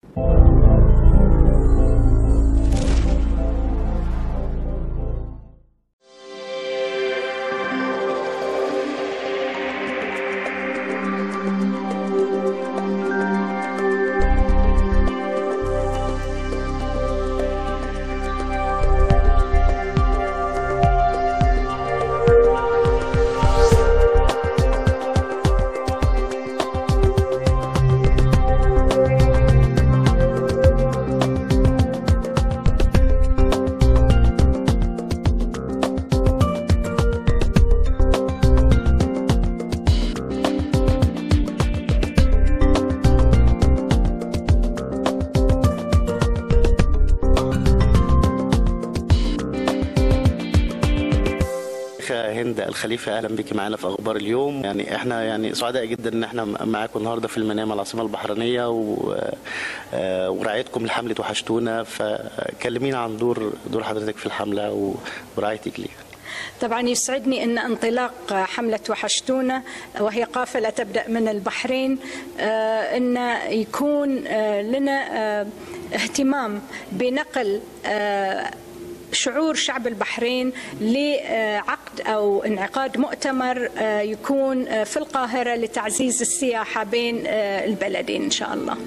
هند الخليفة، أهلا بك معنا في أخبار اليوم. يعني احنا يعني سعداء جدا ان احنا معاكم النهارده في المنامة العاصمة البحرينية ورعايتكم لحملة وحشتونا، فكلمينا عن دور حضرتك في الحملة ورعايتك ليها. طبعا يسعدني أن انطلاق حملة وحشتونا وهي قافلة تبدأ من البحرين أن يكون لنا اهتمام بنقل شعور شعب البحرين لعقد أو انعقاد مؤتمر يكون في القاهرة لتعزيز السياحة بين البلدين إن شاء الله.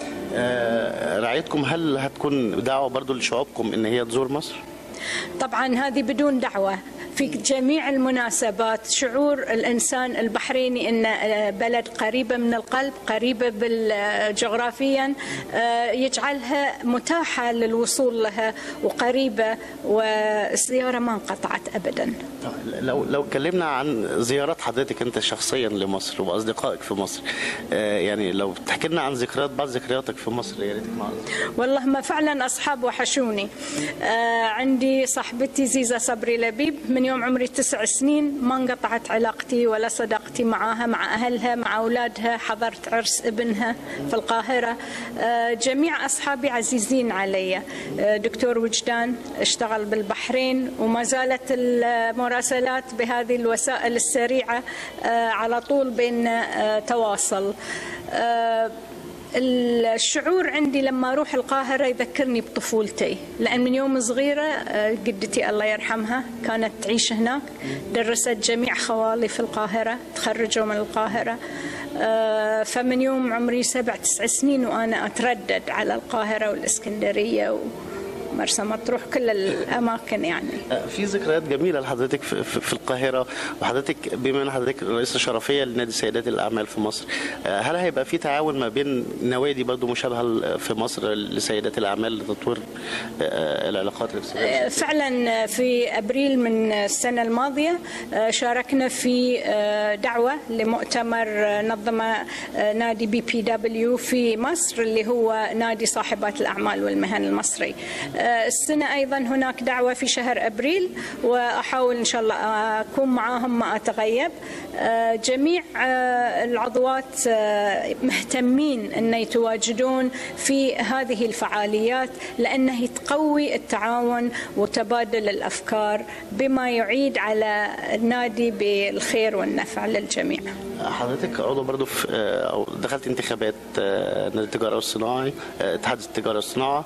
رعايتكم هل هتكون دعوة برضو لشعوبكم إن هي تزور مصر؟ طبعا هذه بدون دعوة، في جميع المناسبات شعور الإنسان البحريني أن بلد قريبة من القلب، قريبة جغرافيا، يجعلها متاحة للوصول لها وقريبة، والزيارة ما انقطعت أبدا. لو اتكلمنا عن زيارات حضرتك أنت شخصيا لمصر وأصدقائك في مصر، يعني لو تحكي لنا عن بعض ذكرياتك في مصر يا ريتك معنا. والله ما فعلا أصحاب وحشوني. عندي صاحبتي زيزة صبري لبيب، من يوم عمري 9 سنين ما انقطعت علاقتي ولا صداقتي معها، مع أهلها مع أولادها، حضرت عرس ابنها في القاهرة. جميع أصحابي عزيزين علي. دكتور وجدان اشتغل بالبحرين وما زالت المراسلات بهذه الوسائل السريعة على طول بيننا تواصل. الشعور عندي لما أروح القاهرة يذكرني بطفولتي، لأن من يوم صغيرة جدتي الله يرحمها كانت تعيش هناك، درست جميع خوالي في القاهرة، تخرجوا من القاهرة. فمن يوم عمري 7-9 سنين وأنا أتردد على القاهرة والإسكندرية مرسى مطروح، كل الأماكن. يعني في ذكريات جميلة لحضرتك في القاهرة، وحضرتك بما أن حضرتك رئيسة شرفية لنادي سيدات الأعمال في مصر، هل هيبقى في تعاون ما بين نوادي برضو مشابهة في مصر لسيدات الأعمال لتطوير العلاقات الاقتصادية؟ فعلا في أبريل من السنة الماضية شاركنا في دعوة لمؤتمر نظمه نادي BPW في مصر، اللي هو نادي صاحبات الأعمال والمهن المصري. السنة أيضا هناك دعوة في شهر أبريل، وأحاول إن شاء الله أكون معاهم ما أتغيب. جميع العضوات مهتمين أن يتواجدون في هذه الفعاليات، لأنه تقوي التعاون وتبادل الأفكار بما يعيد على النادي بالخير والنفع للجميع. حضرتك عضو برضو في أو دخلت انتخابات نادي التجارة والصناعة، اتحاد التجارة والصناعة،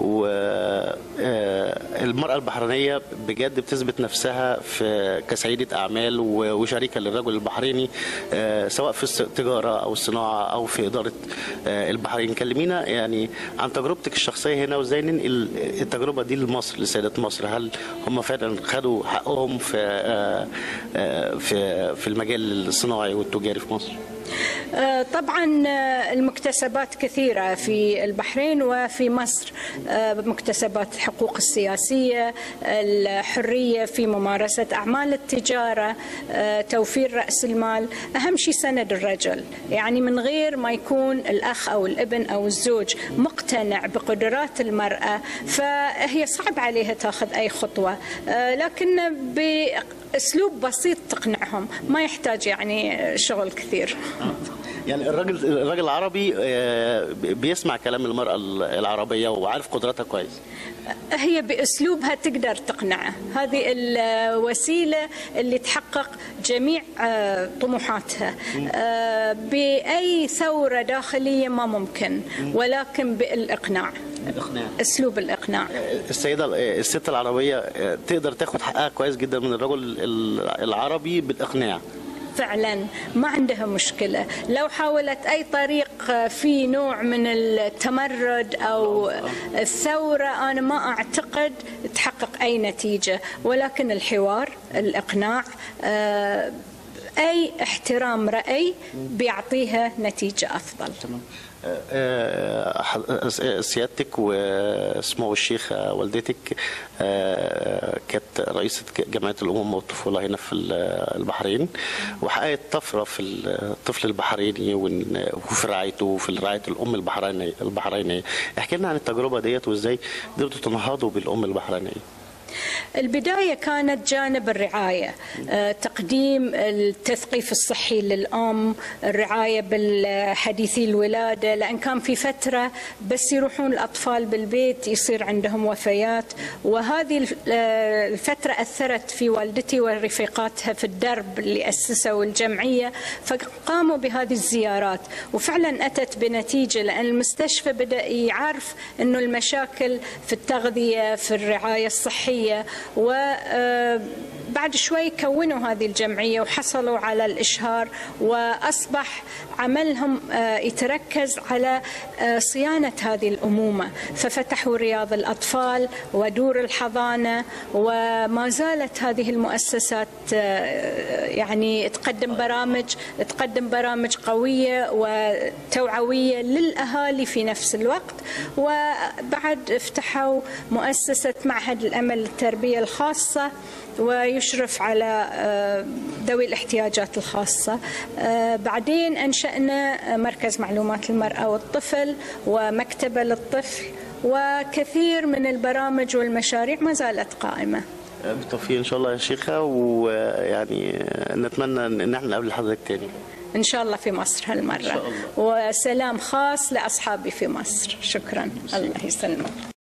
والمرأة البحرينية بجد بتثبت نفسها في كسيدة أعمال وشريكة للرجل البحريني، سواء في التجارة أو الصناعة أو في إدارة البحرين. كلمينا يعني عن تجربتك الشخصية هنا، وإزاي ننقل التجربة دي لمصر لسيدات مصر. هل هم فعلا خدوا حقهم في المجال الصناعي والتجاري في مصر؟ طبعا المكتسبات كثيرة في البحرين وفي مصر، مكتسبات الحقوق السياسية، الحرية في ممارسة أعمال التجارة، توفير رأس المال، أهم شيء سند الرجل. يعني من غير ما يكون الأخ أو الابن أو الزوج مقتنع بقدرات المرأة، فهي صعب عليها تأخذ أي خطوة، لكن بأسلوب بسيط تقنعهم، ما يحتاج يعني شغل كثير. يعني الراجل العربي بيسمع كلام المرأة العربية وعارف قدراتها كويس. هي بأسلوبها تقدر تقنعه، هذه الوسيلة اللي تحقق جميع طموحاتها. بأي ثورة داخلية ما ممكن، ولكن بالإقناع، أسلوب الإقناع. الست العربية تقدر تاخد حقها كويس جدا من الرجل العربي بالإقناع. فعلا ما عندها مشكلة، لو حاولت أي طريق في نوع من التمرد أو الثورة أنا ما أعتقد تحقق أي نتيجة، ولكن الحوار، الإقناع، أي احترام رأي بيعطيها نتيجة أفضل. سيادتك وسمو الشيخة والدتك كانت رئيسة جمعية الأمومة والطفولة هنا في البحرين، وحققت طفرة في الطفل البحريني وفي رعايته وفي رعاية الأم البحرينية. احكي لنا عن التجربة ديت وازاي قدرتوا تنهضوا بالأم البحرينية. البداية كانت جانب الرعاية، تقديم التثقيف الصحي للأم، الرعاية بالحديثي الولادة، لأن كان في فترة بس يروحون الأطفال بالبيت يصير عندهم وفيات، وهذه الفترة أثرت في والدتي ورفيقاتها في الدرب اللي أسسوا الجمعية، فقاموا بهذه الزيارات وفعلا أتت بنتيجة، لأن المستشفى بدأ يعرف أنه المشاكل في التغذية في الرعاية الصحية، وبعد شوي كونوا هذه الجمعية وحصلوا على الإشهار، وأصبح عملهم يتركز على صيانة هذه الأمومة، ففتحوا رياض الأطفال ودور الحضانة، وما زالت هذه المؤسسات يعني تقدم برامج قوية وتوعوية للأهالي في نفس الوقت. وبعد افتحوا مؤسسة معهد الأمل للتربية الخاصة، ويشرف على ذوي الاحتياجات الخاصة. بعدين أنشأنا مركز معلومات المرأة والطفل ومكتبة للطفل، وكثير من البرامج والمشاريع ما زالت قائمة. بالتوفيق إن شاء الله يا شيخة، ويعني نتمنى إن احنا نقابل حضرتك تاني إن شاء الله في مصر هالمرة، وسلام خاص لأصحابي في مصر. شكرا، الله يسلمك.